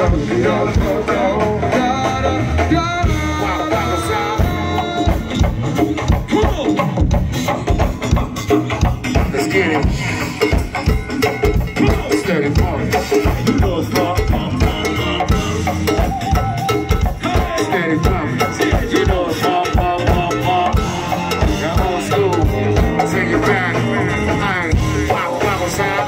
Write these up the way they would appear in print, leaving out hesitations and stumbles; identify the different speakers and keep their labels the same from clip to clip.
Speaker 1: Let's get it. Steady pump. Steady pump. You know it's pump, pump, pump, pump. Got old school. Take it back. Hey, pop, pop, what's up?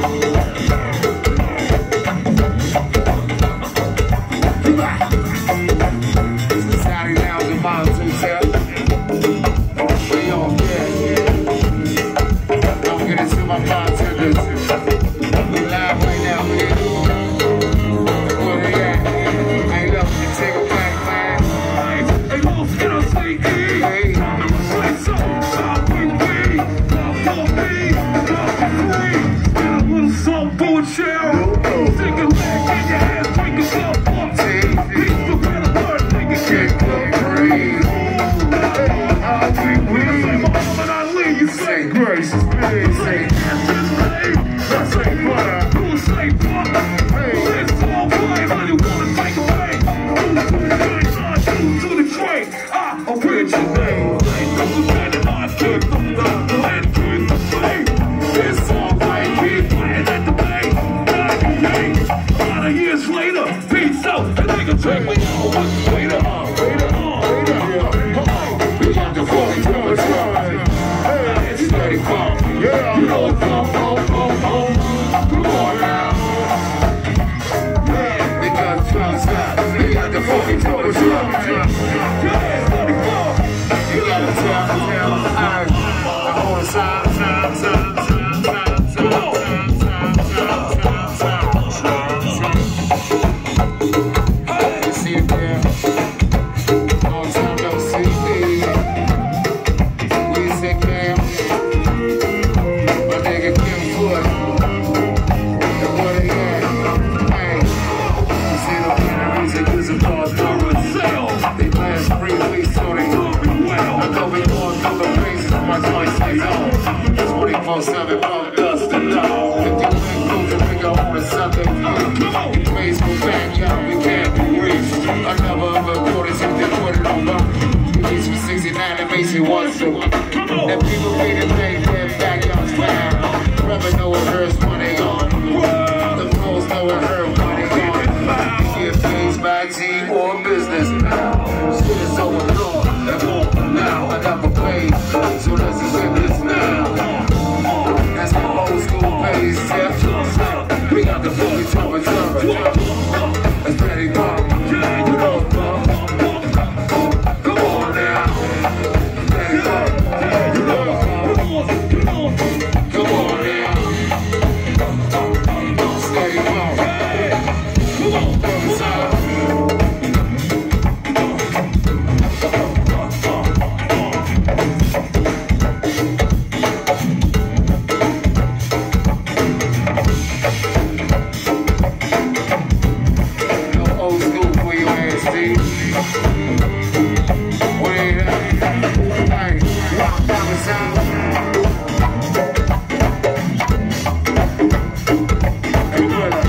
Speaker 1: Society now is a mile to tell. We on get. Don't get into my bartenders. We live right now, man. Where we at? Hey, look, you take it back, man.
Speaker 2: Hey, wolf, get on CE.
Speaker 1: Hey.
Speaker 2: Say so, stop with me. Love for me, love for free. Got a little soul food shell. Take a leg in your ass, break yourself up. Beat the better word, nigga,
Speaker 1: Get good, breathe.
Speaker 2: Muhammad Ali, you say
Speaker 1: Say grace, say
Speaker 2: say butter. Who say butter? It's all fine, how you wanna take away? To the train, I'll bridge your name. Don't forget it, I took the land, bring the flame. It's all right, we playing at the bay. 98, a lot of years later, peace out, and they can take me out. What's later?
Speaker 1: we got the fucking good time. Hey, steady pump. Yeah, you know it's pump, pump, pump, pump. Come on now. We got the time. We got the fucking good time. You got the time. Alright, I'm on the side. See you there. Long time no see. We say Cam. My nigga Kim Foot. And what he had. Hey. You see the music is a cause for sale. They last 3 weeks so they do me well. I know we going through the phases of my joint stays on. 24/7 pump dust and low. If you ain't cool to bring on a Sunday view. You praise for backyard, we can't be reached. Another recorded, so they put it on lock. Release from 69 and makes you want to. And people pay to pay their backyards found. Brother know it hurts when they on. The pros know it hurt when they on. You get pays by team or business. Shit is overlooked. And more now, another page. So let's accept this now. That's my old school page. We got the fully turbo. That's ready, pop. You know it's pop. Come on now. Ready, pop. You know it's pop. Come on now. Steady pop. Come on. Old school for your ass, Steve. What ain't that? Hey, walk down the sound. Hey, brother.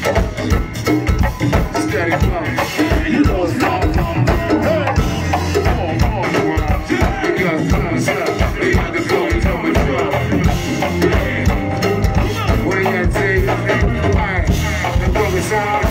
Speaker 1: Steady pump. You know it's pump, pump. Hey. Come on, come on. We got thumbs up. We got the fucking coming truck. What do you got, Steve? Hey, the brother sound.